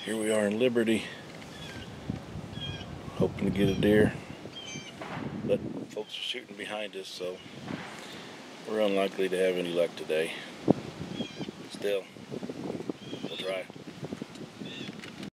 Here we are in Liberty, hoping to get a deer, but folks are shooting behind us, so we're unlikely to have any luck today. Still,